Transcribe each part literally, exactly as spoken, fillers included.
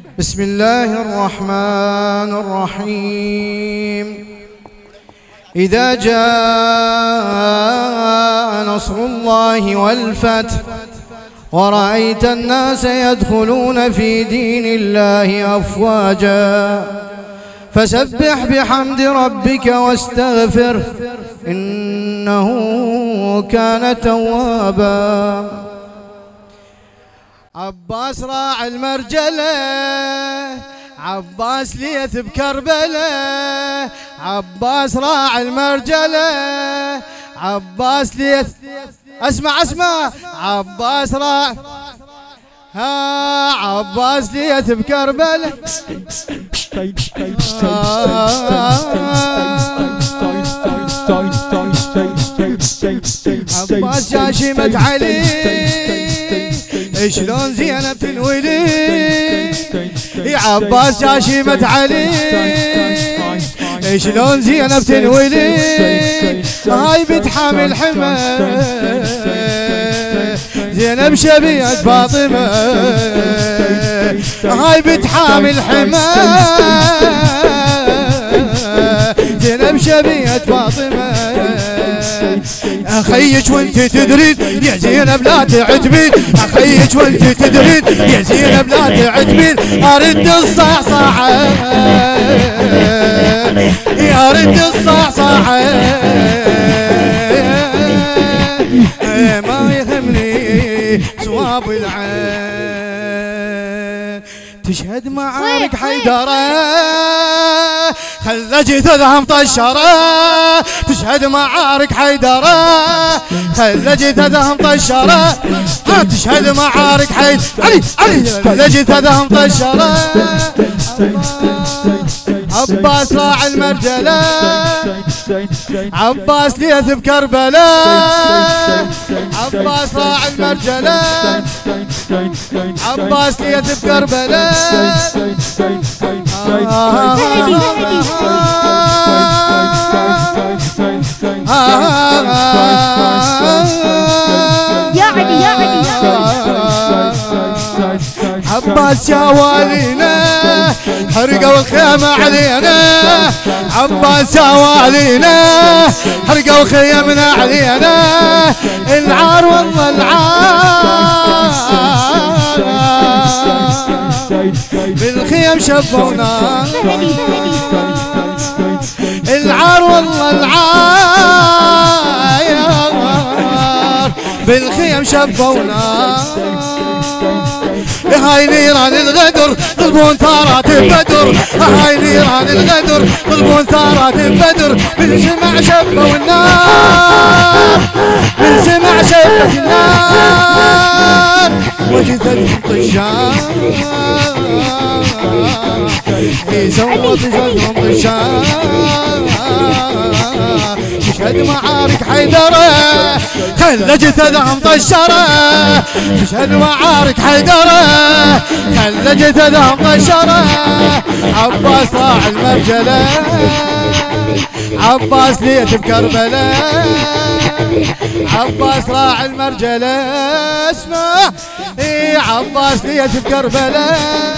بسم الله الرحمن الرحيم. إذا جاء نصر الله والفتح ورأيت الناس يدخلون في دين الله أفواجا فسبح بحمد ربك واستغفر إنه كان توابا. عباس راعي المرجلة، عباس ليث بكربلة، عباس راعي المرجلة، عباس ليث. اسمع اسمع عباس راعي، ها عباس ليث بكربلة، عباس جاشمة علي شلون زينب تنولي، يا عباس جاشمة علي شلون زينب تنولي، هاي بنت حامل حمى زينب شبيهة فاطمة، هاي بنت حامل حمى زينب شبيهة فاطمة. اخيك وانت تدرين يا زينب لا تعتبين، اخيك وانت تدرين يا زينب لا تعتبين، ارد الصعصعة يا ارد الصعصعة ما يهمني صواب العين. تشهد معارك حيدرة خلى جثثها مطشرة، تشهد معارك حيدرة خلى جثثها مطشرة، تشهد معارك حيدرة علي علي خلى جثثها مطشرة. عباس راعي المرجلة، عباس ليث بكربلة، عباس راعي المرجلة، عباس ليث بكربلة. يا علي يا علي عباس يا والينا حرقوا الخيمة علينا، عباس يا والينا حرقوا خيمنا علينا، العار والله العار بالخيم شفونا، العار والله العار بالخيم شفونا. هاي نيران الغدر طلبون ثارات بدر، هاي نيران الغدر طلبون ثارات بدر، من سمع شبوا النار، من سمع شبت النار وجثث طشار يسوى جثثهم طشار. تشهد معارك حيدرة خلى جثثها مطشرة، تشهد معارك حيدرة خلى جثثها مطشرة. عباس راعي المرجلة، عباس ليث بكربلة، عباس راعي المرجلة. اسمع اي عباس ليث بكربلة.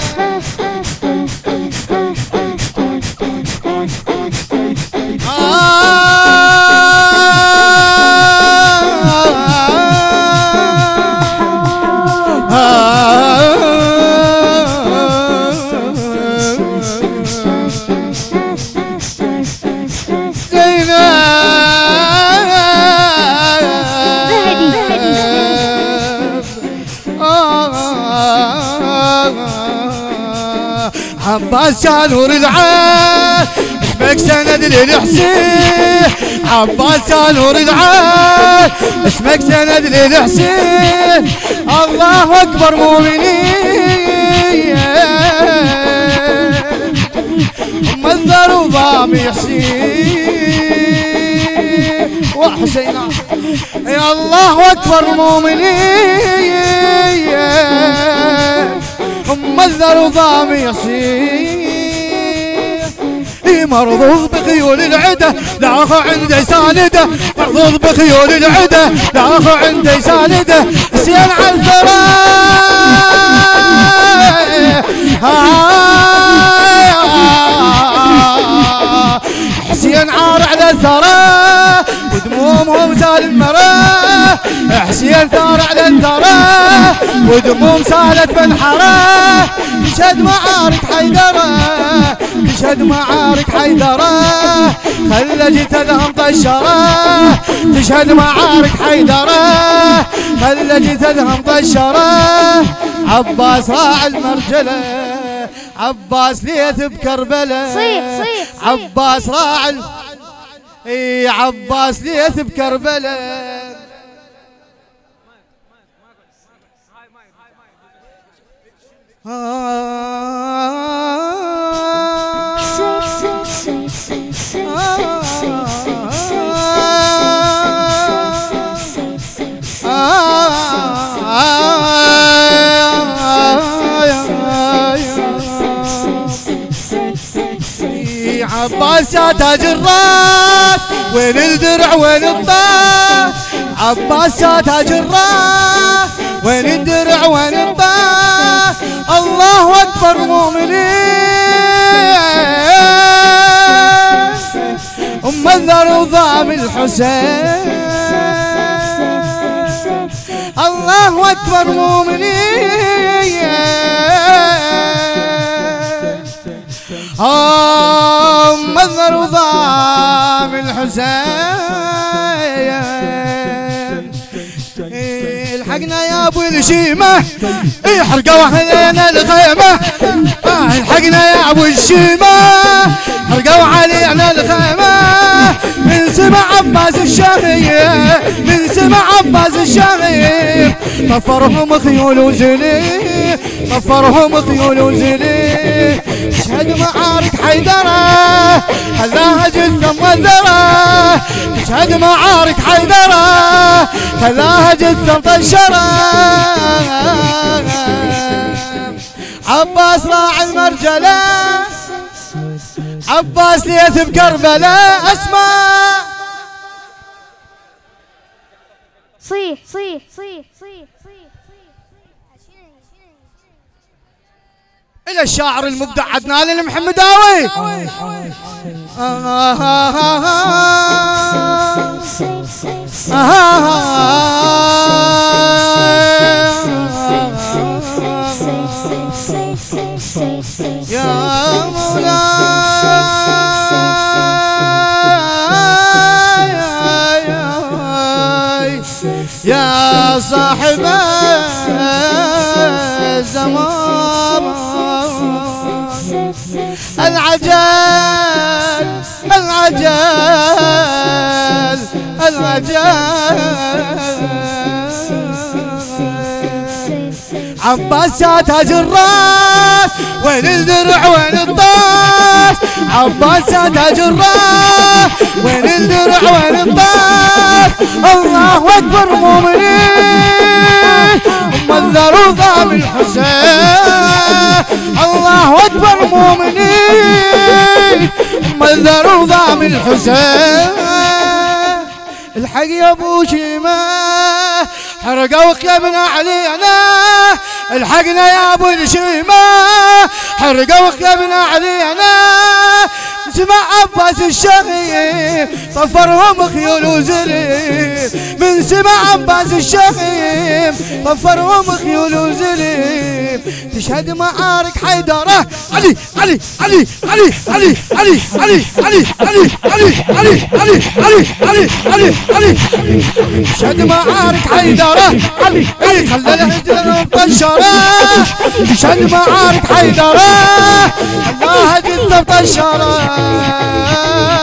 عباس يا نور العين اسمك سند للحسين، عباس يا نور العين اسمك سند للحسين. الله اكبر مؤمنين ام الذر وضام حسين وحسين. يا الله اكبر مؤمنين ام الذر وضام يصير، مرضوض بخيول العده لا اخو عنده سانده مرضوض بخيول العده لا اخو عنده سانده حسين على الثرى حسين عار على الثرى ودمومهم سال المراه حسين ثار على الثرى ودموم سالت بالحراه تشهد معارك حيدره تشهد معارك حيدره خلجت ذهم طشره تشهد معارك حيدره خلجت ذهم طشره عباس راعي المرجله عباس ليث بكربله صيح صيح عباس راعي اي عباس ليث بكربله عباس يا تاج الراس وين الدرع وين الطاس عباس يا تاج الراس وين الدرع وين الطاس الله اكبر مؤمنين ام الذر وضام الحسين الله اكبر مؤمنين ام الذر وضام الحسين الحقنا يا ابو الشيمه حرقوا علينا الخيمه الحقنا يا ابو الشيمه حرقوا علينا الخيمه من سمع عباس الشهير من سمع عباس الشهير طفرهم خيول وزلي طفرهم خيول وزلي تشهد معارك حيدره خلاها جثه موذره تشهد معارك حيدره خلاها جثه مطشره عباس راعي المرجله عباس ليث بكربلاء اسمع صيح صيح صيح صيح صيح إلى الشاعر المبدع عدنان المحمداوي يا مولاي يا صاحب الزمان العجل العجل العجل عباس يا تاج الراس وين الدرع وين الطاس عباس يا تاج الراس وين الدرع وين الطاس الله اكبر مؤمنين ام الذر وضام الحسين الله اكبر مؤمنين ام الذر وضام الحسين الحق يا ابو شيمه حرقوا خيبنا علينا الحقنا يا ابو الشيمه حرقوا خيبنا علينا سمع عباس الشهير طفرهم خيول وزليم من سمع عباس الشهير طفرهم خيول وزليم تشهد معارك حيدره علي علي علي علي علي علي علي علي علي علي علي علي علي علي علي علي تشهد معارك حيدره علي علي خلى العجل مطشره تشهد معارك حيدره الله جثه مطشره